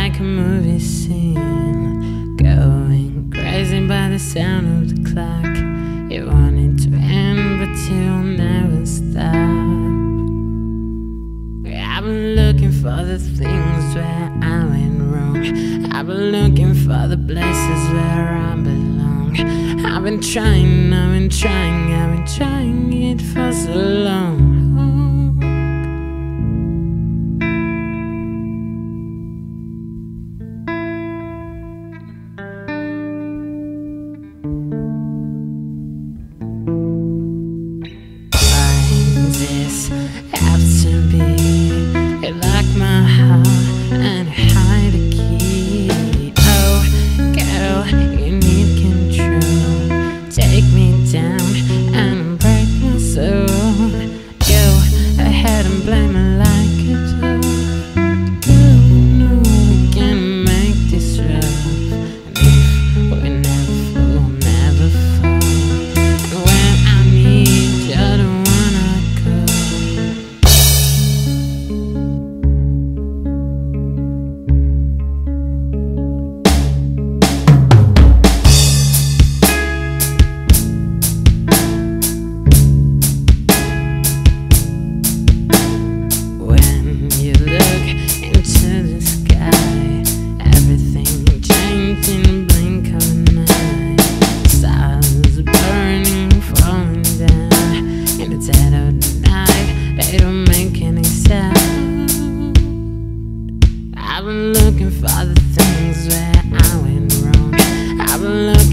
like a movie scene, going crazy by the sound of the clock. You want it to end, but you'll never stop. I've been looking for the things where I went wrong. I've been looking for the places where I belong. I've been trying it for so long. Have to be you lock my heart and hide a key. Oh, girl, you need control. Take me down and break my soul. Go ahead and play me like a dog. Girl, no, we can make this rough. And if we never fall, never fall. And when I need you, the one I call. You look into the sky, everything changed in a blink of an eye. Stars burning, falling down in the dead of the night. They don't make any sound. I've been looking for the things where I went wrong. I've been looking